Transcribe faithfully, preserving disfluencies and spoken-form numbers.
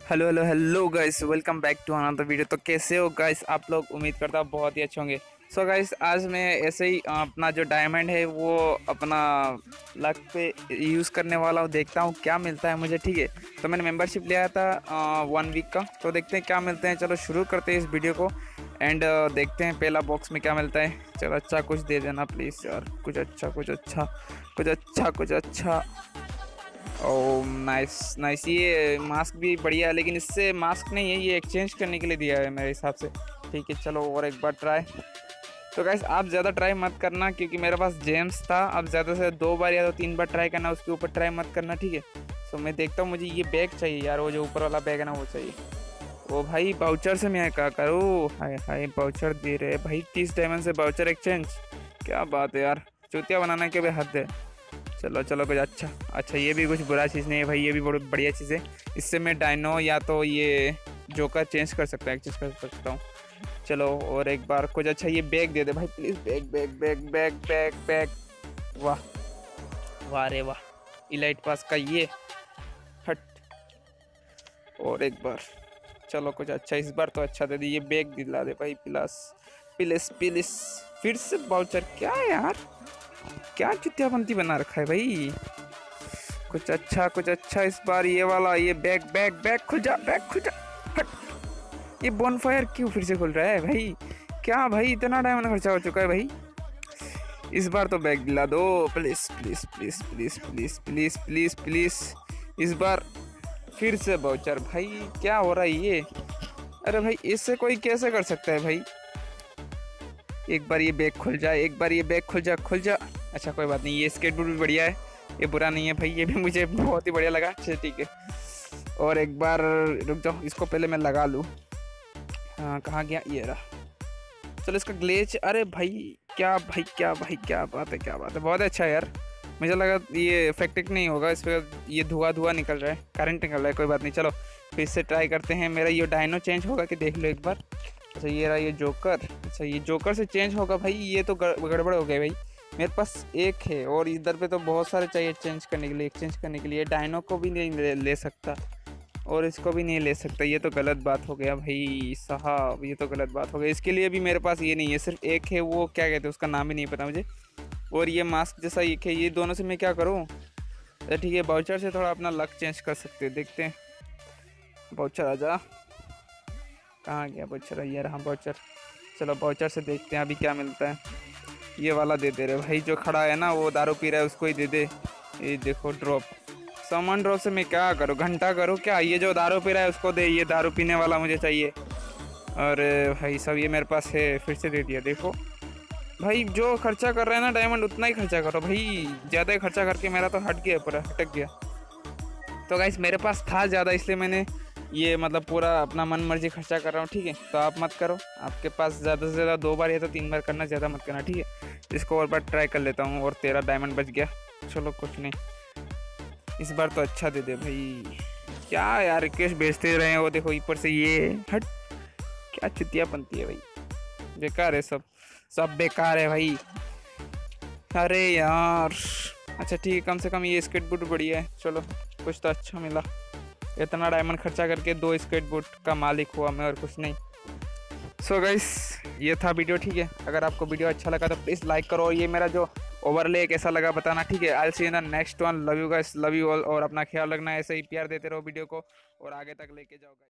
Hello hello hello guys, welcome back to another video. तो कैसे हो गाइस आप लोग? उम्मीद करता हूँ बहुत ही अच्छे होंगे। सो so गाइस, आज मैं ऐसे ही अ, अपना जो डायमंड है वो अपना लक पे यूज़ करने वाला हूँ। देखता हूँ क्या मिलता है मुझे। ठीक है, तो मैंने मेंबरशिप लिया था वन वीक का, तो देखते हैं क्या मिलते हैं। चलो शुरू करते हैं इस वीडियो को एंड देखते हैं पहला बॉक्स में क्या मिलता है। चलो अच्छा कुछ दे देना प्लीज़ यार, कुछ अच्छा कुछ अच्छा कुछ अच्छा कुछ अच्छा। ओह नाइस नाइस, ये मास्क भी बढ़िया है, लेकिन इससे मास्क नहीं है, ये एक्सचेंज करने के लिए दिया है मेरे हिसाब से। ठीक है चलो और एक बार ट्राई। तो गाइस आप ज़्यादा ट्राई मत करना क्योंकि मेरे पास जेम्स था। अब ज़्यादा से दो बार या तो तीन बार ट्राई करना, उसके ऊपर ट्राई मत करना। ठीक है, सो मैं देखता हूँ। मुझे ये बैग चाहिए यार, वो जो ऊपर वाला बैग है ना वो चाहिए। ओ भाई बाउचर से मैं क्या करूँ? हाय हाय बाउचर दे रहे भाई, तीस डायमंड से बाउचर एक्सचेंज, क्या बात है यार। चूतिया बनाना के भी हद है। चलो चलो कुछ अच्छा अच्छा, ये भी कुछ बुरा चीज़ नहीं है भाई, ये भी बहुत बढ़िया चीज़ है। इससे मैं डायनो या तो ये जोकर चेंज कर सकता है, एक्सचेंज कर सकता हूँ। चलो और एक बार कुछ अच्छा, ये बैग दे दे भाई please. Bag bag bag bag bag bag, वाह वाह रे वाह, इलाइट पास का ये हट। और एक बार चलो कुछ अच्छा, इस बार तो अच्छा दे दी। ये बैग दिला दे भाई प्लस प्लीज प्लीज। फिर से बाउचर, क्या है यार, क्या चुतियापंती बना रखा है भाई। कुछ अच्छा कुछ अच्छा इस बार, ये वाला ये बैग बैग बैग खुल जा, बैग खुल जा हट। ये बॉनफायर क्यों फिर से खुल रहा है भाई? क्या भाई, इतना डायमंड खर्चा हो चुका है भाई। इस बार तो बैग दिला दो please please please please please please please please. इस बार फिर से बाउचर, भाई क्या हो रहा है ये? अरे भाई इससे कोई कैसे कर सकता है भाई? एक बार ये बैग खुल जाए, एक बार ये बैग खुल जा खुल जा। अच्छा कोई बात नहीं, ये स्केटबोर्ड भी बढ़िया है, ये बुरा नहीं है भाई, ये भी मुझे बहुत ही बढ़िया लगा। अच्छा ठीक है, और एक बार रुक जाओ, इसको पहले मैं लगा लूँ। हाँ कहाँ गया, ये रहा। चलो इसका ग्लेच, अरे भाई क्या भाई क्या भाई क्या बात है, क्या बात है, बहुत अच्छा है यार। मुझे लगा ये इफेक्टिव नहीं होगा, इस पर ये धुआं धुआं निकल रहा है, करंट निकल रहा है। कोई बात नहीं, चलो फिर से ट्राई करते हैं। मेरा ये डायनो चेंज होगा कि देख लो एक बार। अच्छा ये रहा ये जोकर, अच्छा ये जोकर से चेंज होगा भाई, ये तो गड़बड़ हो गया भाई। मेरे पास एक है और इधर पे तो बहुत सारे चाहिए चेंज करने के लिए, एक्सचेंज करने के लिए। डायनो को भी नहीं ले, ले सकता और इसको भी नहीं ले सकता, ये तो गलत बात हो गया भाई साहब, ये तो गलत बात हो गई। इसके लिए भी मेरे पास ये नहीं है, सिर्फ एक है, वो क्या कहते हैं उसका नाम ही नहीं पता मुझे। और ये मास्क जैसा एक है, ये दोनों से मैं क्या करूँ? अच्छा ठीक है, बाउचर से थोड़ा अपना लक चेंज कर सकते हैं, देखते हैं। बाउचर आजा, कहाँ गया बाउचर? ये रहा बाउचर। चलो बाउचर से देखते हैं अभी क्या मिलता है। ये वाला दे दे रहे भाई, जो खड़ा है ना वो दारू पी रहा है, उसको ही दे दे। ये देखो ड्रॉप, सामान ड्रॉप से मैं क्या करूँ? घंटा करूँ क्या? ये जो दारू पी रहा है उसको दे, ये दारू पीने वाला मुझे चाहिए। और भाई सब ये मेरे पास है, फिर से दे दिया। देखो भाई जो खर्चा कर रहे हैं ना डायमंड, उतना ही खर्चा करो भाई, ज़्यादा ही खर्चा करके मेरा तो हट गया, पूरा हटक गया। तो गाइस मेरे पास था ज़्यादा, इसलिए मैंने ये मतलब पूरा अपना मन मर्जी खर्चा कर रहा हूँ। ठीक है, तो आप मत करो, आपके पास ज़्यादा से ज़्यादा दो बार या तो तीन बार करना, ज़्यादा मत करना। ठीक है, इसको और बार ट्राई कर लेता हूँ, और तेरह डायमंड बच गया। चलो कुछ नहीं, इस बार तो अच्छा दे दे भाई। क्या यार रिक्वेस्ट भेजते रहे हैं वो, देखो ऊपर से ये हट, क्या चुतिया बनती है भाई, बेकार है सब, सब बेकार है भाई। अरे यार अच्छा ठीक है, कम से कम ये स्केटबोर्ड बढ़िया है। चलो कुछ तो अच्छा मिला, इतना डायमंड खर्चा करके दो स्केटबोर्ड का मालिक हुआ मैं, और कुछ नहीं। सो so गाइस ये था वीडियो। ठीक है, अगर आपको वीडियो अच्छा लगा तो प्लीज़ लाइक करो, और ये मेरा जो ओवरले कैसा लगा बताना। ठीक है, I see in the next one, love you guys, love you all, और अपना ख्याल रखना, ऐसे ही प्यार देते रहो वीडियो को और आगे तक लेके जाओ गाइस।